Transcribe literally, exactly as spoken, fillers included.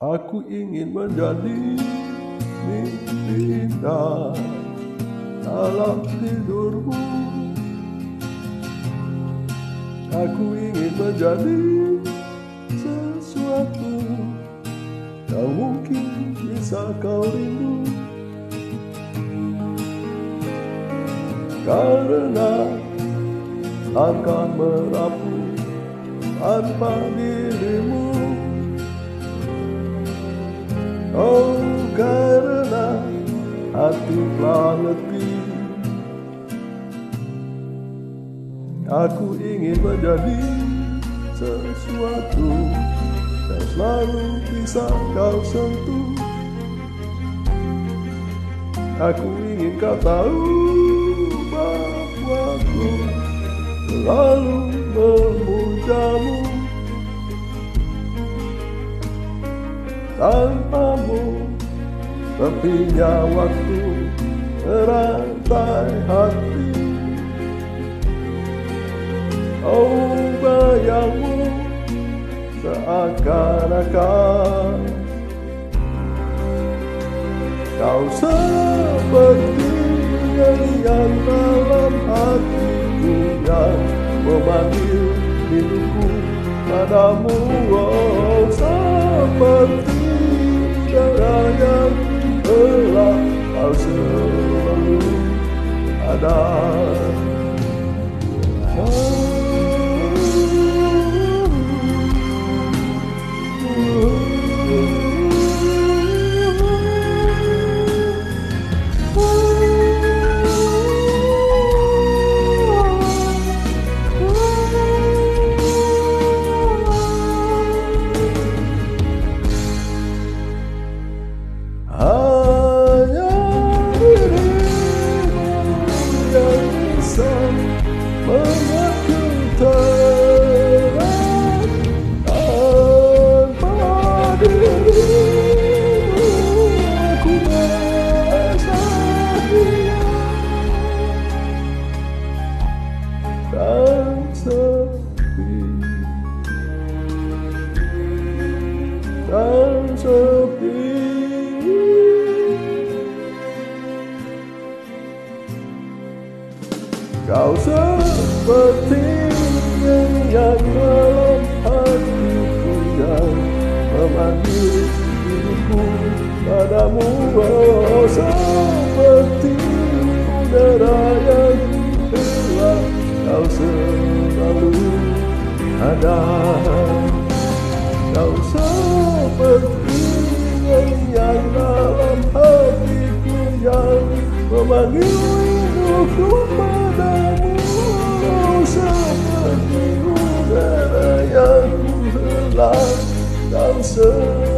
Aku ingin menjadi mimpi indah dalam tidurmu. Aku ingin menjadi sesuatu yang mungkin bisa kau rindu, karena akan merapu tanpa dirimu. Oh, karena hati telah letih. Aku ingin menjadi sesuatu yang selalu bisa kau sentuh. Aku ingin kau tahu bahwa aku selalu memujamu. Tanpamu sepinya waktu merantai hati. Oh, bayangmu seakan-akan kau seperti nyanyian dalam hatiku yang memanggil rinduku padamu. Oh, seperti udara yang telah kau selalu ada. Hanya dirimu yang bisa membuatku terang. Tanpa dirimu aku merasa hilang dan sepi, dan sepi. Kau seperti yang dalam hatiku yang memanggil diriku padamu. Oh, seperti udara yang telah kau selalu ada. Kau seperti yang dalam hatiku yang memanggil rinduku padamu. Oh, seperti udara yang telah kau selalu